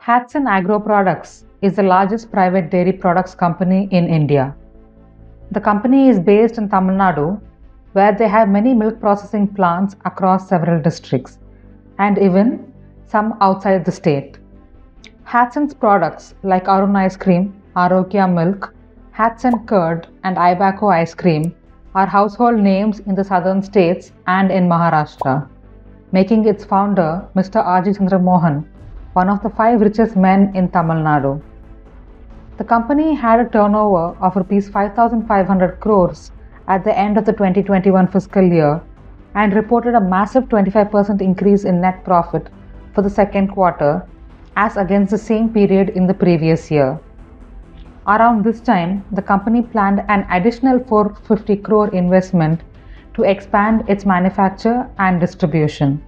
Hatsun Agro Products is the largest private dairy products company in India. The company is based in Tamil Nadu, where they have many milk processing plants across several districts, and even some outside the state. Hatsun's products like Arun ice cream, Arogya milk, Hatsun curd, and Ibako ice cream are household names in the southern states and in Maharashtra, making its founder, Mr. R.G. Chandra Mohan, one of the 5 richest men in Tamil Nadu. The company had a turnover of Rs 5,500 crores at the end of the 2021 fiscal year and reported a massive 25% increase in net profit for the second quarter as against the same period in the previous year. Around this time, the company planned an additional 450 crore investment to expand its manufacture and distribution.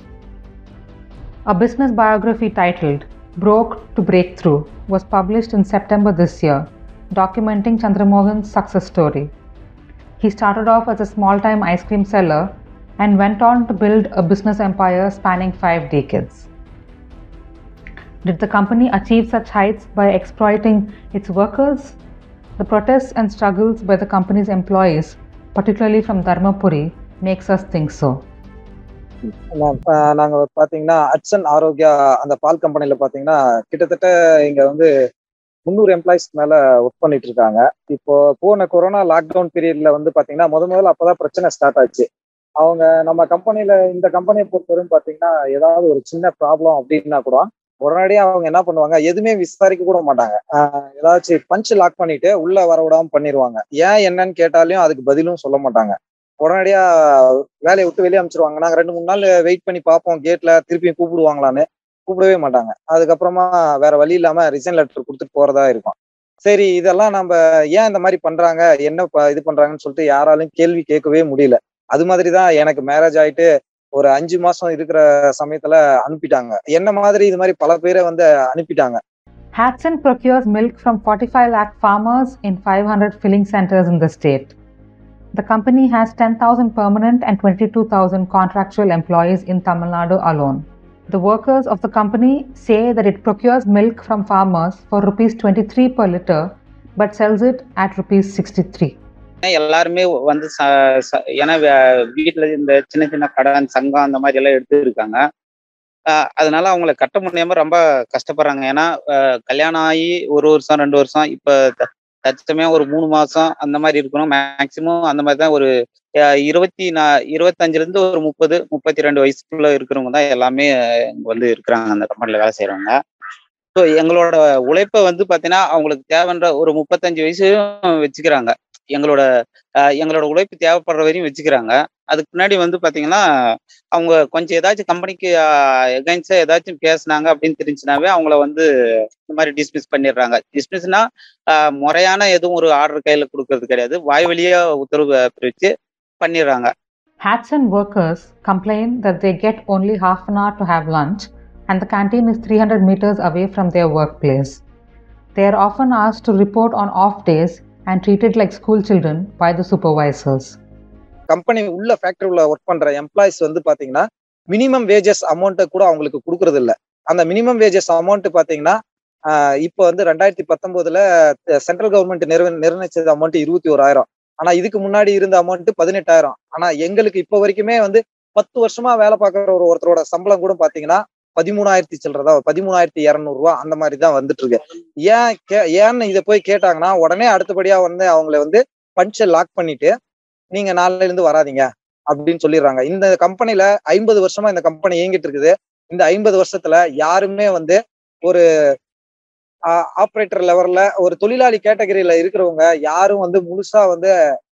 A business biography titled Broke to Breakthrough was published in September this year, documenting Chandra Mohan's success story. He started off as a small-time ice cream seller and went on to build a business empire spanning 5 decades. Did the company achieve such heights by exploiting its workers? The protests and struggles by the company's employees, particularly from Dharmapuri, makes us think so. நாங்க பாத்தீங்கன்னா ஹட்சன் ஆரோக்கியா அந்த பால் கம்பெனில பாத்தீங்கன்னா கிட்டத்தட்ட இங்க வந்து 300 employees மேல work பண்ணிட்டு இருக்காங்க. இப்போ போன கொரோனா லாக்டவுன் பீரியட்ல வந்து பாத்தீங்கன்னா முதல்ல அப்பதான் பிரச்சனை ஸ்டார்ட் ஆச்சு. அவங்க நம்ம கம்பெனில இந்த கம்பெனியை பொறுத்தவரைக்கும் பாத்தீங்கன்னா ஏதாவது ஒரு சின்ன ப்ராப்ளம் அப்படின்னா கூட உடனடியாக அவங்க என்ன பண்ணுவாங்க, எதுவுமே விசாரிக்க கூட மாட்டாங்க. ஏதாச்சும் பஞ்ச் லாக் பண்ணிட்டு உள்ள வர விடாம பண்ணிடுவாங்க. ஏன் என்னன்னு கேட்டாலையும் அதுக்கு பதிலும் சொல்ல மாட்டாங்க. உடனடியா வேலையை விட்டு வெளியே அனுப்பிச்சிருவாங்க. நாங்க 2-3 நாள் வெயிட் பண்ணி பார்ப்போம், கேட்ல திருப்பி கூப்பிடுவாங்களான்னு. கூப்பிடவே மாட்டாங்க. அதுக்கப்புறமா வேற வழி இல்லாம ரிசைன் லெட்டர் கொடுத்துட்டு போறதா இருக்கும். சரி, இதெல்லாம் நம்ம ஏன் இந்த மாதிரி பண்றாங்க, என்ன இது பண்றாங்கன்னு சொல்லிட்டு யாராலும் கேள்வி கேட்கவே முடியல. அது மாதிரிதான் எனக்கு மேரேஜ் ஆயிட்டு ஒரு 5 மாசம் இருக்கிற சமயத்துல அனுப்பிட்டாங்க. என்ன மாதிரி இது மாதிரி பல பேரை வந்து அனுப்பிட்டாங்க. Hatsun procures milk from 45 lakh farmers in 500 filling centers in the state. The company has 10,000 permanent and 22,000 contractual employees in Tamil Nadu alone. The workers of the company say that it procures milk from farmers for Rs 23 per liter but sells it at Rs 63. எல்லாருமே வந்து ஏன்னா வீட்டுல இந்த சின்ன சின்ன கடன் சங்கம் அந்த மாதிரி எல்லாம் எடுத்து இருக்காங்க. அதனால அவங்களை கட்ட முடியாம ரொம்ப கஷ்டப்படுறாங்க. ஏன்னா கல்யாணம் ஆகி 1 வருஷம் 2 வருஷம் இப்ப தற்சமயம் ஒரு 3 மாசம் அந்த மாதிரி இருக்கணும். மேக்சிமம் அந்த மாதிரி தான் ஒரு 25 இருந்து ஒரு 30-32 வயசுக்குள்ள இருக்கிறவங்க தான் எல்லாமே வந்து இருக்கிறாங்க அந்த கம்பெனில வேலை செய்யறவங்க. ஸோ எங்களோட உழைப்பை வந்து பாத்தீங்கன்னா அவங்களுக்கு தேவைன்ற ஒரு 35 வயசும் வச்சுக்கிறாங்க. எங்களோட உழைப்பு தேவைப்படுற வரையும் வச்சுக்கிறாங்க. அதுக்கு முன்னாடி வந்து பாத்தீங்கன்னா அவங்க கொஞ்சம் ஏதாச்சும் கம்பெனிக்கு எகைன்ஸ்டா ஏதாச்சும் பேசினாங்க அப்படின்னு தெரிஞ்சுனாவே அவங்கள வந்து இந்த மாதிரி டிஸ்மிஸ் பண்ணிடுறாங்க. டிஸ்மிஸ்னா முறையான எதுவும் ஒரு ஆர்டர் கையில கொடுக்கறது கிடையாது, வாய் வழியா உத்தரவு பிரிச்சு பண்ணிடுறாங்க. Hatsun workers complain that they get only half an hour to have lunch and the canteen is 300 meters away from their workplace. They are often asked to report on off days and treated like school children by the supervisors. Company உள்ள factory உள்ள work பண்ற employees வந்து பாத்தீங்கன்னா minimum wages amount கூட அவங்களுக்கு கொடுக்கறது இல்ல. அந்த மினிமம் வேஜஸ் அமௌண்ட் பாத்தீங்கன்னா இப்போ வந்து 2019 சென்ட்ரல் கவர்மெண்ட் நிர்ணயிச்சது அமௌண்ட் 21,000. ஆனா இதுக்கு முன்னாடி இருந்த அமௌண்ட் 18,000. ஆனா எங்களுக்கு இப்போ வரைக்குமே வந்து 10 வருஷமா வேலை பார்க்குற ஒருத்தரோட சம்பளம் கூட பாத்தீங்கன்னா 13,000 சில்லறதா 13,200 ரூபாய் அந்த மாதிரி தான் வந்துட்டு இருக்கு. ஏன்னு இதை போய் கேட்டாங்கன்னா உடனே அடுத்தபடியா வந்து அவங்களை வந்து பஞ்சை லாக் பண்ணிட்டு நீங்க நாளைல இருந்து வராதிங்க அப்படின்னு சொல்லிடுறாங்க. இந்த கம்பெனில 50 வருஷமா இந்த கம்பெனி இயங்கிட்டு இருக்குது. இந்த 50 வருஷத்துல யாருமே வந்து ஒரு ஆப்ரேட்டர் லெவல்ல ஒரு தொழிலாளி கேட்டகரியில இருக்கிறவங்க யாரும் வந்து முழுசா வந்து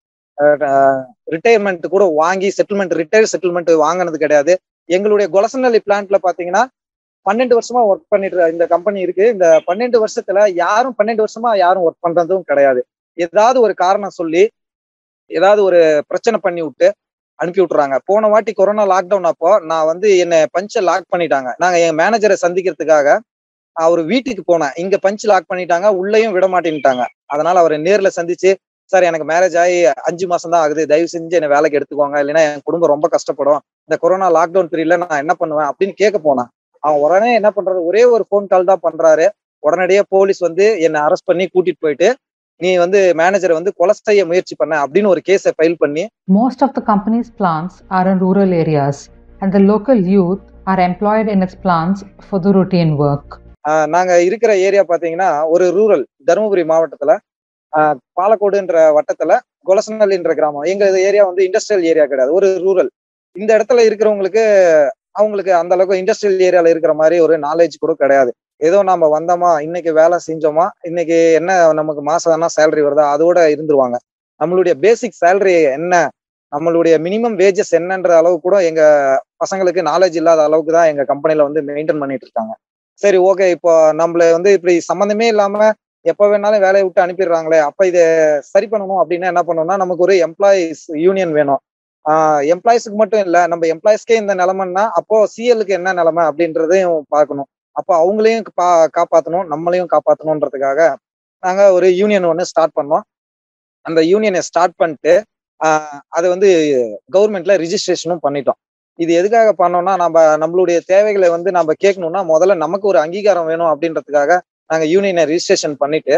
ரிட்டையர்மெண்ட் கூட வாங்கி ரிட்டையர் செட்டில்மெண்ட் வாங்கினது கிடையாது. எங்களுடைய கொலசனல்லி பிளான்ட்ல பாத்தீங்கன்னா 12 வருஷமா ஒர்க் பண்ணிட்டு இந்த கம்பெனி இருக்கு. இந்த 12 வருஷத்துல 12 வருஷமா யாரும் ஒர்க் பண்றதும் கிடையாது. ஏதாவது ஒரு காரணம் சொல்லி ஏதாவது ஒரு பிரச்சனை பண்ணி விட்டு அனுப்பி விட்டுறாங்க. போன வாட்டி கொரோனா லாக்டவுன் அப்போ நான் வந்து என்னை பஞ்சை லாக் பண்ணிட்டாங்க. நாங்க என் மேனேஜரை சந்திக்கிறதுக்காக அவர் வீட்டுக்கு போனேன். இங்க பஞ்ச் லாக் பண்ணிட்டாங்க, உள்ளேயும் விட மாட்டேன்ட்டாங்க. அதனால அவரை நேர்ல சந்திச்சு, சார் எனக்கு மேரேஜ் ஆகி 5 மாசம் தான் ஆகுது, தயவு செஞ்சு என்னை வேலைக்கு எடுத்துக்கோங்க, இல்லைன்னா என் குடும்பம் ரொம்ப கஷ்டப்படும், இந்த கொரோனா லாக்டவுன் பீரியட்ல நான் என்ன பண்ணுவேன் அப்படின்னு கேட்க போனேன். அவன் உடனே என்ன பண்றாரு, ஒரே ஒரு ஃபோன் கால் தான் பண்றாரு. உடனடியா போலீஸ் வந்து என்னை அரெஸ்ட் பண்ணி கூட்டிட்டு போயிட்டு நீ வந்து மேனேஜரை வந்து கொலை செய்ய முயற்சி பண்ண அப்படின்னு ஒரு கேஸை ஃபைல் பண்ணி. Most of the company's plants are in rural areas and the local youth are employed in its plants for the routine work. நாங்க இருக்கிற ஏரியா பாத்தீங்கன்னா ஒரு ரூரல், தருமபுரி மாவட்டத்துல பாலக்கோடுன்ற வட்டத்துல கொலசனல்ன்ற கிராமம். எங்க ஏரியா வந்து இண்டஸ்ட்ரியல் ஏரியா கிடையாது, ஒரு ரூரல். இந்த இடத்துல இருக்கிறவங்களுக்கு அவங்களுக்கு அந்த அளவுக்கு இண்டஸ்ட்ரியல் ஏரியால இருக்கிற மாதிரி ஒரு நாலேஜ் கூட கிடையாது. ஏதோ நாம வந்தோமா, இன்னைக்கு வேலை செஞ்சோமா, இன்னைக்கு என்ன நமக்கு மாசம் என்ன சேலரி வருதா அதோட இருந்துருவாங்க. நம்மளுடைய பேசிக் சேலரி என்ன, நம்மளுடைய மினிமம் வேஜஸ் என்னன்ற அளவு கூட எங்க பசங்களுக்கு நாலேஜ் இல்லாத அளவுக்கு தான் எங்க கம்பெனில வந்து மெயின்டைன் பண்ணிட்டு இருக்காங்க. சரி, ஓகே, இப்போ நம்மள வந்து இப்படி சம்மந்தமே இல்லாம எப்ப வேணாலும் வேலையை விட்டு அனுப்பிடுறாங்களே, அப்ப இதை சரி பண்ணணும் அப்படின்னா என்ன பண்ணணும்னா நமக்கு ஒரு எம்ப்ளாயிஸ் யூனியன் வேணும். எம்ப்ளாயிஸ்க்கு மட்டும் இல்ல, நம்ம எம்ப்ளாயிஸ்க்கே இந்த நிலைமைன்னா அப்போ சிஎல்லுக்கு என்ன நிலைமை அப்படின்றதையும் பார்க்கணும். அப்போ அவங்களையும் காப்பாற்றணும், நம்மளையும் காப்பாற்றணுன்றதுக்காக நாங்க ஒரு யூனியன் ஒன்று ஸ்டார்ட் பண்ணோம். அந்த யூனியனை ஸ்டார்ட் பண்ணிட்டு அதை வந்து கவர்மெண்ட்ல ரிஜிஸ்ட்ரேஷனும் பண்ணிட்டோம். இது எதுக்காக பண்ணோம்னா, நம்மளுடைய தேவைகளை வந்து நம்ம கேட்கணும்னா முதல்ல நமக்கு ஒரு அங்கீகாரம் வேணும் அப்படின்றதுக்காக நாங்க யூனியனை ரிஜிஸ்ட்ரேஷன் பண்ணிட்டு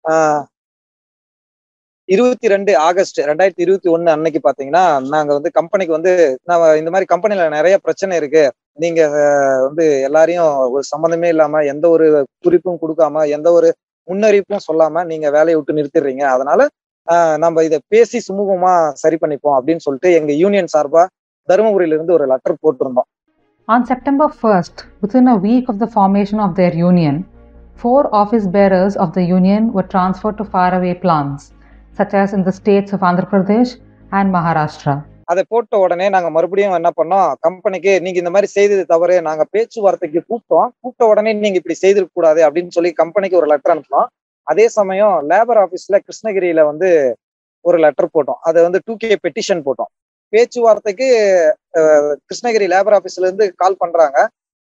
22 ஆகஸ்ட் 2021 அன்னைக்கு பாத்தீங்கன்னா நாங்க வந்து கம்பெனிக்கு வந்து இந்த மாதிரி கம்பெனில நிறைய பிரச்சனை இருக்கு, நீங்க வந்து எல்லாரையும் ஒரு சம்மந்தமே இல்லாம எந்த ஒரு குறிப்பும் கொடுக்காம எந்த ஒரு முன்னறிவிப்பும் சொல்லாம நீங்க வேலையை விட்டு நிறுத்திடுறீங்க, அதனால நம்ம இதை பேசி சுமூகமா சரி பண்ணிப்போம் அப்படின்னு சொல்லிட்டு எங்க யூனியன் சார்பா தருமபுரியில இருந்து ஒரு லெட்டர் போட்டிருந்தோம். On September 1st, within a week of the formation of their union, 4 office bearers of the union were transferred to faraway plants, such as in the states of Andhra Pradesh and Maharashtra. அதை போட்ட உடனே நாங்க மறுபடியும் என்ன பண்ணோம், கம்பெனிக்கு நீங்க இந்த மாதிரி செய்தது தவறு, நாங்க பேச்சுவார்த்தைக்கு கூப்பிட்ட உடனே நீங்க இப்படி செய்திருக்க கூடாது அப்படின்னு சொல்லி கம்பெனிக்கு ஒரு லெட்டர் அனுப்பினோம். அதே சமயம் லேபர் ஆபீஸ்ல கிருஷ்ணகிரியில வந்து ஒரு லெட்டர் போட்டோம். அதை வந்து 2K பெட்டிஷன் போட்டோம். பேச்சுவார்த்தைக்கு கிருஷ்ணகிரி லேபர் ஆபீஸ்ல இருந்து கால் பண்றாங்க.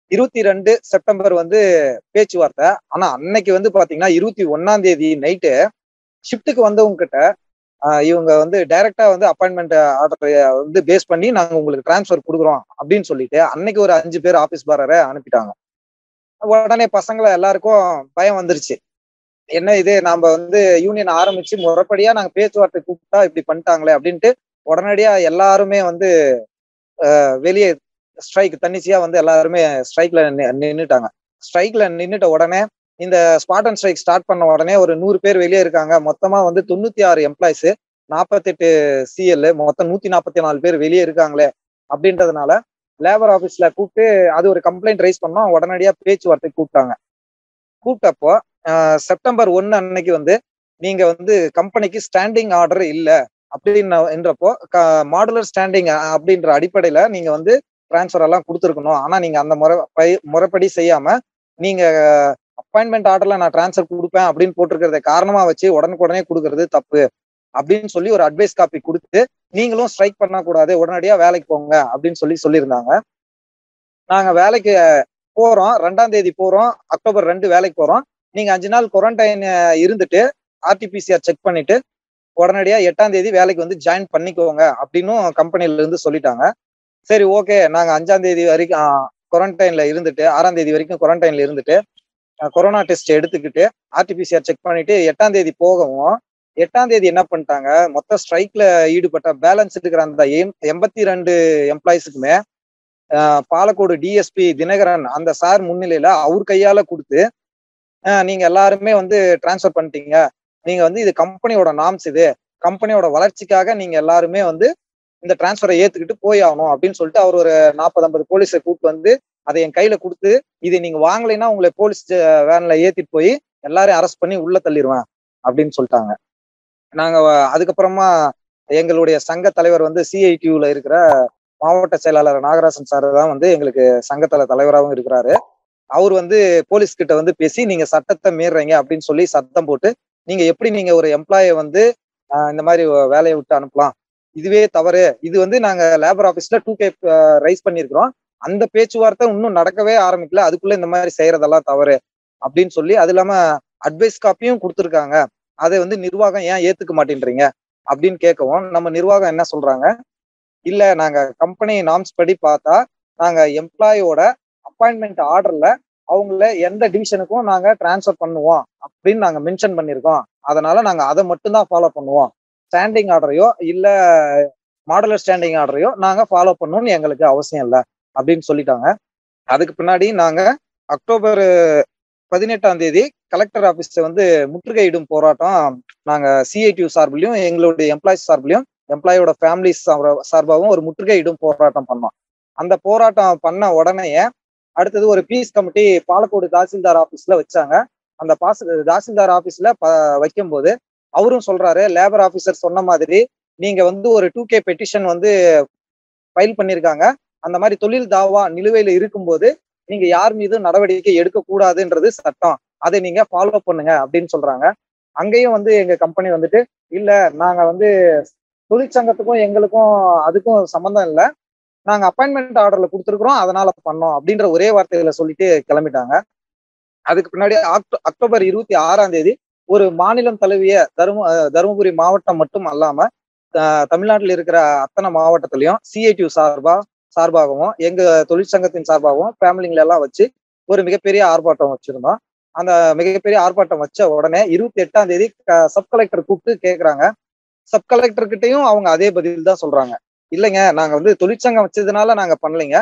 22 செப்டம்பர் வந்து பேச்சுவார்த்தை. ஆனா அன்னைக்கு வந்து பாத்தீங்கன்னா 21ஆம் தேதி நைட்டு ஷிப்டுக்கு வந்தவங்க கிட்ட இவங்க வந்து டைரக்டா வந்து அப்பாயின்மெண்ட் ஆர்டர் வந்து பேஸ் பண்ணி நாங்க உங்களுக்கு டிரான்ஸ்ஃபர் கொடுக்குறோம் அப்படின்னு சொல்லிட்டு அன்னைக்கு ஒரு 5 பேர் ஆபீஸ் பாரரை அனுப்பிட்டாங்க. உடனே பசங்களை எல்லாருக்கும் பயம் வந்துருச்சு. என்ன இது, நாம வந்து யூனியன் ஆரம்பிச்சு முறைப்படியா நாங்க பேச்சுவார்த்தை கூப்பிட்டா இப்படி பண்ணிட்டாங்களே அப்படின்ட்டு உடனடியா எல்லாருமே வந்து வெளியே ஸ்ட்ரைக் தன்னிச்சையா வந்து எல்லாருமே ஸ்ட்ரைக்ல நின்றுட்டாங்க. ஸ்ட்ரைக்ல நின்றுட்ட உடனே இந்த ஸ்பாட் அண்ட் ஸ்ட்ரைக் ஸ்டார்ட் பண்ண உடனே ஒரு 100 பேர் வெளியே இருக்காங்க. மொத்தமா வந்து 96 எம்ப்ளாயிஸ், 48 சிஎல், மொத்தம் 144 பேர் வெளியே இருக்காங்களே அப்படின்றதுனால லேபர் ஆபீஸ்ல கூப்பிட்டு அது ஒரு கம்ப்ளைண்ட் ரைஸ் பண்ணோம். உடனடியா பேச்சுவார்த்தை கூப்பிட்டாங்க. கூப்பிட்டப்போ செப்டம்பர் 1 அன்னைக்கு வந்து நீங்க வந்து கம்பெனிக்கு ஸ்டாண்டிங் ஆர்டர் இல்லை அப்படின்றப்போ மாடுலர் ஸ்டாண்டிங் அப்படின்ற அடிப்படையில நீங்க வந்து டிரான்ஸ்ஃபர் எல்லாம் கொடுத்துருக்கணும். ஆனா நீங்க அந்த முறைப்படி செய்யாம நீங்க அப்பாயின்மெண்ட் ஆர்டர்ல நான் டிரான்ஸ்ஃபர் கொடுப்பேன் அப்படின்னு போட்டிருக்கிறத காரணமா வச்சு உடனுக்குடனே கொடுக்கறது தப்பு அப்படின்னு சொல்லி ஒரு அட்வைஸ் காப்பி கொடுத்து நீங்களும் ஸ்ட்ரைக் பண்ணக்கூடாது, உடனடியா வேலைக்கு போங்க அப்படின்னு சொல்லியிருந்தாங்க. நாங்க வேலைக்கு போறோம், 2ஆம் தேதி போறோம், அக்டோபர் 2 வேலைக்கு போறோம். நீங்க 5 நாள் குவாரண்டைன் இருந்துட்டு RT-PCR செக் பண்ணிட்டு உடனடியா 8ஆம் தேதி வேலைக்கு வந்து ஜாயின் பண்ணிக்கோங்க அப்படின்னு கம்பெனில இருந்து சொல்லிட்டாங்க. சரி, ஓகே, நாங்க 5ஆம் தேதி வரைக்கும் குவாரண்டைன்ல இருந்துட்டு 6ஆம் தேதி வரைக்கும் குவாரண்டைன்ல இருந்துட்டு கொரோனா டெஸ்ட் எடுத்துக்கிட்டு RT-PCR செக் பண்ணிட்டு 8ஆம் தேதி போகவும் 8ஆம் தேதி என்ன பண்ணிட்டாங்க, மொத்த ஸ்ட்ரைக்ல ஈடுபட்ட பேலன்ஸ் இருக்கிற அந்த 82 எம்ப்ளாயிஸுக்குமே பாலக்கோடு டிஎஸ்பி தினகரன் அந்த சார் முன்னிலையில அவர் கையால கொடுத்து நீங்க எல்லாருமே வந்து டிரான்ஸ்ஃபர் பண்ணிட்டீங்க, நீங்க வந்து இது கம்பெனியோட நாம்ஸ், இது கம்பெனியோட வளர்ச்சிக்காக நீங்க எல்லாருமே வந்து இந்த டிரான்ஸ்ஃபரை ஏத்துக்கிட்டு போய் ஆகணும் அப்படின்னு சொல்லிட்டு அவர் ஒரு 40-50 போலீஸை கூப்பிட்டு வந்து அதை என் கையில கொடுத்து இது நீங்க வாங்கலைன்னா உங்களை போலீஸ் வேன்ல ஏத்திட்டு போய் எல்லாரையும் அரெஸ்ட் பண்ணி உள்ள தள்ளிடுவேன் அப்படின்னு சொல்லிட்டாங்க. நாங்க அதுக்கப்புறமா எங்களுடைய சங்க தலைவர் வந்து CITUல இருக்கிற மாவட்ட செயலாளர் நாகராசன் சார் தான் வந்து எங்களுக்கு சங்கத்தல தலைவராகவும் இருக்கிறாரு. அவர் வந்து போலீஸ் கிட்ட வந்து பேசி நீங்க சட்டத்தை மீறுறீங்க அப்படின்னு சொல்லி சத்தம் போட்டு நீங்க எப்படி நீங்க ஒரு எம்ப்ளாயை வந்து இந்த மாதிரி வேலையை விட்டு அனுப்பலாம், இதுவே தவறு, இது வந்து நாங்க லேபர் ஆபீஸ்ல 2K ரைஸ் பண்ணியிருக்கிறோம், அந்த பேச்சுவார்த்தை இன்னும் நடக்கவே ஆரம்பிக்கல, அதுக்குள்ள இந்த மாதிரி செய்யறதெல்லாம் தவறு அப்படின்னு சொல்லி அது இல்லாம அட்வைஸ் காப்பியும் கொடுத்துருக்காங்க, அதை வந்து நிர்வாகம் ஏன் ஏத்துக்க மாட்டேன்றீங்க அப்படின்னு கேட்கவும் நம்ம நிர்வாகம் என்ன சொல்றாங்க, இல்ல நாங்க கம்பெனி நாம்ஸ் படி பார்த்தா நாங்க எம்ப்ளாயோட அப்பாயின்மெண்ட் ஆர்டர்ல அவங்கள எந்த டிவிஷனுக்கும் நாங்க டிரான்ஸ்ஃபர் பண்ணுவோம் அப்படின்னு நாங்க மென்ஷன் பண்ணியிருக்கோம். அதனால நாங்க அதை மட்டும்தான் ஃபாலோ பண்ணுவோம். ஸ்டாண்டிங் ஆர்டரையோ இல்ல மாடலர் ஸ்டாண்டிங் ஆர்டரையோ நாங்க ஃபாலோ பண்ணணும்னு எங்களுக்கு அவசியம் இல்லை அப்படின்னு சொல்லிட்டாங்க. அதுக்கு பின்னாடி நாங்க அக்டோபர் 18ஆம் தேதி கலெக்டர் ஆபீஸ்ல வந்து முற்றுகையிடும் போராட்டம் நாங்க சிஐடியு சார்பிலையும் எங்களுடைய எம்ப்ளாயிஸ் சார்பிலையும் எம்ப்ளாயோட ஃபேமிலி சார்பாகவும் ஒரு முற்றுகையிடும் போராட்டம் பண்ணோம். அந்த போராட்டம் பண்ண உடனேயே அடுத்தது ஒரு பீஸ் கமிட்டி பாலக்கோடு தாசில்தார் ஆபீஸ்ல வச்சாங்க. அந்த தாசில்தார் ஆபீஸ்ல வைக்கும்போது அவரும் சொல்றாரு, லேபர் ஆபீசர் சொன்ன மாதிரி நீங்க வந்து ஒரு 2K பெட்டிஷன் வந்து ஃபைல் பண்ணியிருக்காங்க. அந்த மாதிரி தொழில் தாவா நிலுவையில் இருக்கும்போது நீங்க யார் மீதும் நடவடிக்கை எடுக்கக்கூடாதுன்றது சட்டம், அதை நீங்க ஃபாலோ பண்ணுங்க அப்படின்னு சொல்றாங்க. அங்கேயும் வந்து எங்க கம்பெனி வந்துட்டு இல்ல, நாங்க வந்து தொழிற்சங்கத்துக்கும் எங்களுக்கும் அதுக்கும் சம்மந்தம் இல்லை, நாங்க அப்பாயின்மெண்ட் ஆர்டர்ல கொடுத்துருக்குறோம் அதனால பண்ணோம் அப்படின்ற ஒரே வார்த்தையில சொல்லிட்டு கிளம்பிட்டாங்க. அதுக்கு பின்னாடி அக்டோபர் 26ஆம் தேதி ஒரு மாநிலம் தழுவிய தருமபுரி மாவட்டம் மட்டும் அல்லாம தமிழ்நாட்டில் இருக்கிற அத்தனை மாவட்டத்திலையும் சிஐடியு சார்பாகவும் எங்க தொழிற்சங்கத்தின் சார்பாகவும் ஃபேமிலிங்களை எல்லாம் வச்சு ஒரு மிகப்பெரிய ஆர்ப்பாட்டம் வச்சிருந்தோம். அந்த மிகப்பெரிய ஆர்ப்பாட்டம் வச்ச உடனே 28ஆம் தேதி சப் கலெக்டர் கூப்பிட்டு கேட்குறாங்க. சப் கலெக்டர் கிட்டையும் அவங்க அதே பதில் தான் சொல்றாங்க, இல்லைங்க நாங்க வந்து தொழிற்சங்கம் வச்சதுனால நாங்க பண்ணலைங்க,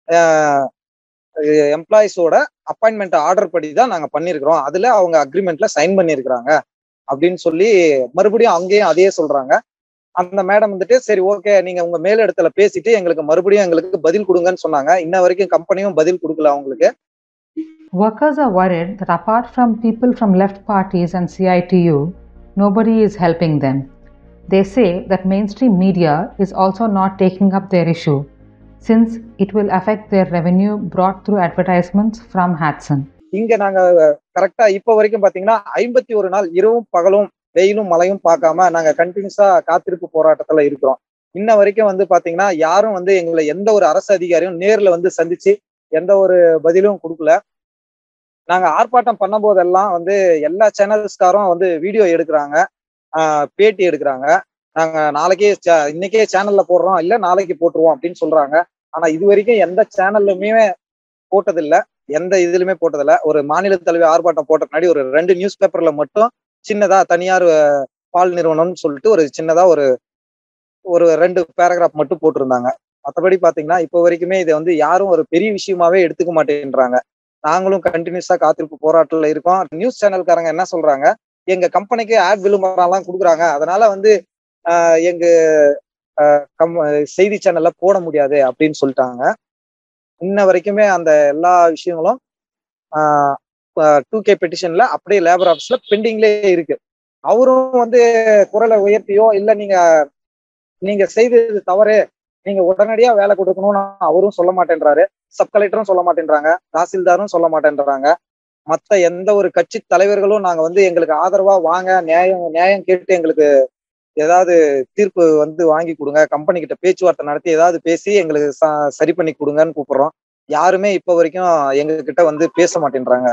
எம்ப்ளாயிஸோட அப்பாயின்மெண்ட் ஆர்டர் படி தான் நாங்க பண்ணிருக்கிறோம், அதுல அவங்க அக்ரிமெண்ட்ல சைன் பண்ணிருக்கிறாங்க அப்படின்னு சொல்லி மறுபடியும் அங்கேயும் அதே சொல்றாங்க. அந்த மேடம் வந்துட்டு சரி ஓகே, நீங்க உங்க மேலிடத்துல பேசிட்டு எங்களுக்கு பதில் கொடுங்கன்னு சொன்னாங்க. இன்ன வரைக்கும் கம்பெனியும் பதில் கொடுக்கல அவங்களுக்கு. Workers are worried that apart from people from left parties and CITU, nobody is helping them. They say that mainstream media is also not taking up their issue, since it will affect their revenue brought through advertisements from Hatsun. இங்க நாங்க கரெக்டா இப்ப வரைக்கும் பாத்தீங்கன்னா 51 நாள் இரவும் பகலும் வெயிலும் மழையும் பார்க்காம நாங்க கண்டினியூஸா காத்திருப்பு போராட்டத்துல இருக்கிறோம். இன்ன வரைக்கும் வந்து பாத்தீங்கன்னா யாரும் வந்து எங்களை எந்த ஒரு அரசு அதிகாரியும் நேர்ல வந்து சந்திச்சு எந்த ஒரு பதிலும் கொடுக்கல. நாங்க ஆர்ப்பாட்டம் பண்ணும் போதெல்லாம் வந்து எல்லா சேனல்ஸ்காரும் வந்து வீடியோ எடுக்கிறாங்க, பேட்டி எடுக்கிறாங்க. நாங்க இன்னைக்கே சேனல்ல போடுறோம், இல்ல நாளைக்கு போட்டுருவோம் அப்படின்னு சொல்றாங்க. ஆனா இது வரைக்கும் எந்த சேனல்லுமே போட்டதில்லை, எந்த இதுலயுமே போட்டதில்லை. ஒரு மாநில தலைவர் ஆர்ப்பாட்டம் போட்ட பின்னாடி ஒரு 2 நியூஸ் பேப்பர்ல மட்டும் சின்னதா தனியார் பால் நிறுவனம்னு சொல்லிட்டு ஒரு சின்னதா ஒரு 2 பேராகிராஃப் மட்டும் போட்டிருந்தாங்க. மற்றபடி பாத்தீங்கன்னா இப்போ வரைக்குமே இதை வந்து யாரும் ஒரு பெரிய விஷயமாவே எடுத்துக்க மாட்டேன்றாங்க. நாங்களும் கண்டினியூஸா காத்திருப்பு போராட்டத்துல இருக்கோம். நியூஸ் சேனல்காரங்க என்ன சொல்றாங்க, எங்க கம்பெனிக்கு ஆட் விளம்பரம் எல்லாம் கொடுக்குறாங்க, அதனால வந்து எங்க செய்தி சேனல்ல போட முடியாது அப்படின்னு சொல்லிட்டாங்க. இன்ன வரைக்குமே அந்த எல்லா விஷயங்களும் 2K பெட்டிஷன்ல அப்படியே லேபர் ஆஃபீஸ்ல பெண்டிங்லேயே இருக்கு. அவரும் வந்து குரலை உயர்த்தியோ இல்ல நீங்க செய்தது தவறு, நீங்க உடனடியா வேலை கொடுக்கணும்னு அவரும் சொல்ல மாட்டேன்றாரு, சப் கலெக்டரும் சொல்ல மாட்டேன்றாங்க, தாசில்தாரும் சொல்ல மாட்டேன்றாங்க. மத்த எந்த ஒரு கட்சி தலைவர்களும் நாங்க வந்து எங்களுக்கு ஆதரவா வாங்க, நியாயம் கேட்டு எங்களுக்கு ஏதாவது தீர்ப்பு வந்து வாங்கி கொடுங்க, கம்பெனி கிட்ட பேச்சுவார்த்தை நடத்தி ஏதாவது பேசி எங்களுக்கு சரி பண்ணி கொடுங்கன்னு கூப்பிடுறோம். யாருமே இப்ப வரைக்கும் எங்க கிட்ட வந்து பேச மாட்டேன்றாங்க.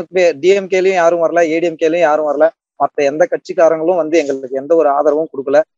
டிஎம்கேலயும் யாரும் வரல, ஏடிஎம்கேலயும் யாரும் வரல, மத்த எந்த கட்சிக்காரங்களும் வந்து எங்களுக்கு எந்த ஒரு ஆதரவும் கொடுக்கல.